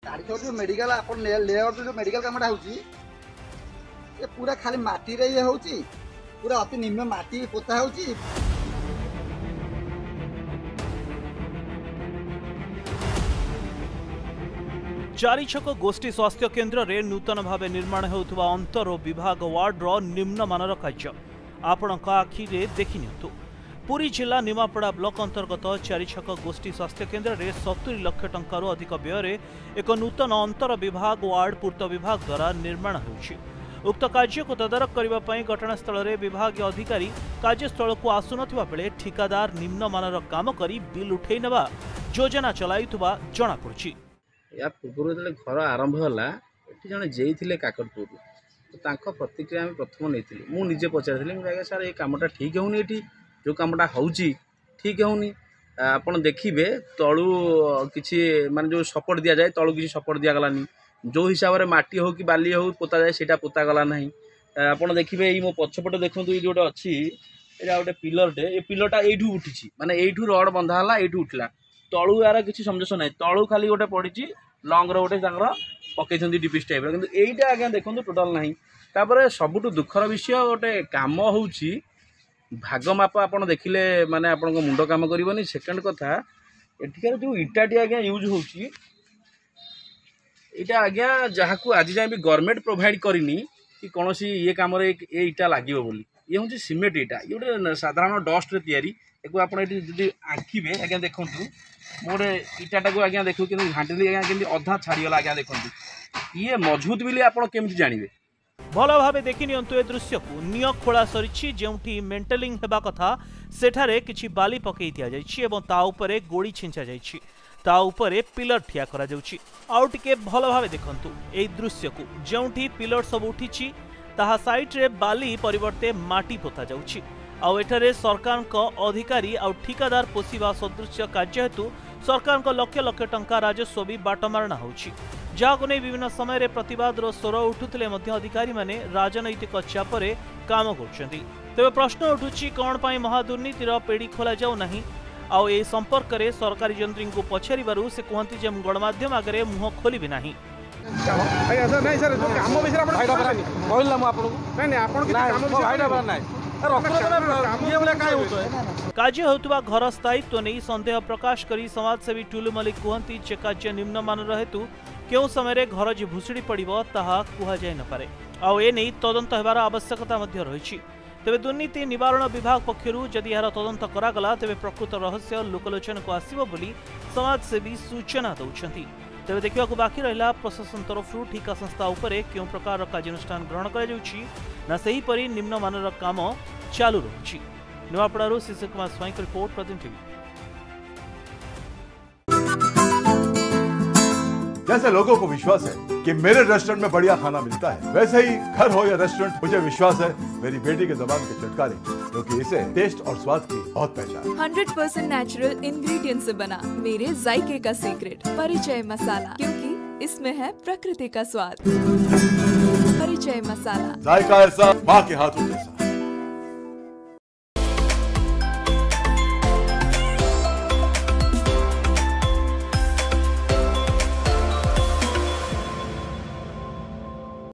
तारिख जो मेडिकल अपन लेआउट जो मेडिकल कामटा होची ये पूरा खाली माटी रे ये होची पूरा अति निम्न माटी पोता होची। चारिछक गोष्ठी स्वास्थ्य केन्द्र रे नूतन भाव निर्माण होउथुवा अंतर विभाग वार्ड रो निम्न मानर कार्य आपण आखि देखि नियंतु। पुरी जिला निमापड़ा ब्लॉक अंतर्गत चारिछक गोष्ठी स्वास्थ्य केन्द्र रे 70 लाख टंका अधिक व्यय एक नूतन अंतर विभाग वार्ड पूर्त विभाग द्वारा निर्माण होउछि। उक्त कार्य को तदारक करबा पई घटनास्थल रे विभाग अधिकारी कार्यस्थल को आसुनथिबा बेले ठिकादार निम्न मानर काम करी बिल उठै नेबा योजना चलाइथुबा जणा पड़छि। या पूर्व जो घर आरंभ है ये जड़े जे थे काकटपुर तो प्रतिक्रिया आम प्रथम नहीं मुझे पचारि आज्ञा सार ये कमटा ठीक होनी ये जो कमटा हो ठीक होनी आपड़ देखिए तलू किसी माने जो सपोर्ट दि जाए तलू किसी सपोर्ट दिगलानी जो हिसाब से माटी हो कि बाली हो पोता जाए से पोतागला ना आपड़ देखिए ये मो पछपटे देखो ये जो अच्छी गोटे पिलरटे ये पिलरटा यू उठी माने यू रड बंधा है यू उठला तलू यार किसी समझ ना तलू खाली गोटे पड़ी लंग रोटे पकई डिपिस टाइप कि यहीटा आज्ञा देखो टोटाल ना तापर सबुठ दुखर विषय गोटे कम हो भाग माप आप देखिले माने आप मुंड काम करनी। सेकेंड कथा एठिकार जो इटाटी आज्ञा यूज होची इटा आज्ञा जहाँ को आज जाए भी गवर्नमेंट प्रोवाइड करनी कि कौन सी ये कम ये इटा लगे बोली ये हूँ सीमेंट इटा ये गोटे साधारण डस्ट तैयारी एक आप आंखिबे आज्ञा देखूँ मोटे इटाटा को आज्ञा देखू कि घाटी आज्ञा केमती अधा छाड़ीगला आज्ञा देखते ये मजबूत बोली आप केमती जानवे भल भाव देखि नियंतु ए दृश्य को निय खोला सरिछि जेउठी मेंटेलिंग हेबा कथा सेठारे किछि बाली पकई दिया जाइछि एवं ता उपरे गोड़ी छिंचा जाइछि ता उपरे पिलर ठिया करा जाउछि। आउ टिके भल भाव देखंतु ए दृश्य को जेउठी पिलर सब उठिछि ताहा साइड रे बाली परिवर्ते माटी पोता जाउछि। आउ एठारे सरकार को अधिकारी आउ ठिकादार पोषिबा सदृश कार्य हेतु सरकार को लक्ष लक्ष टंका राजस्व भी बाटमारणा होछि जहां को नहीं विभिन्न समय रे प्रतिवाद रो स्वर उठुतले अधिकारी माने राजनैतिक चापरे काम करछन्ती। तेबे प्रश्न उठुछि कौन पाई महादुर्नीतिर पेड़ी खोला जाऊ नहीं। आउ ए संपर्क रे सरकारी जंत्री को पछारिबारु से कहंती जे गणमाध्यम आगे मुह खोलिबे नाही। कार्य होतुवा घर स्थायित्व नहीं संदेह प्रकाश करी समाजसेवी टुलु मलिक कहती जे कार्य निम्न मानर हेतु केउ समय घर जे भुसुड़ी पड़िबो ताहा कुहा जाय न पारे आउ ए नहीं तदंत हेबार आवश्यकता मध्य रहिछि। तेबे दुर्नीति निवारण विभाग पक्षरु जदि यार तदंत करागला तेबे प्रकृत रहस्य लोकलोचन को आसीबो बोली समाजसेवी सूचना दउछन्ति। तेबे देखिबा बाकी रहिला प्रशासन तरफरु ठिका संस्था उपरे केउ प्रकार कार्यानुष्ठान ग्रहण करा जाउछि ना सही परि निम्न मानर काम चालू रहुछि। निमापड़ारू शिशिर कुमार स्वाई की रिपोर्ट, प्रतिदिन टीवी। जैसे लोगों को विश्वास है कि मेरे रेस्टोरेंट में बढ़िया खाना मिलता है, वैसे ही घर हो या रेस्टोरेंट, मुझे विश्वास है मेरी बेटी के ज़बान के चटकारे, क्योंकि इसे टेस्ट और स्वाद की बहुत पहचान। 100% नेचुरल इंग्रेडिएंट से बना मेरे जायके का सीक्रेट परिचय मसाला, क्योंकि इसमें है प्रकृति का स्वाद। परिचय मसाला, जायका ऐसा माँ के हाथों जैसा।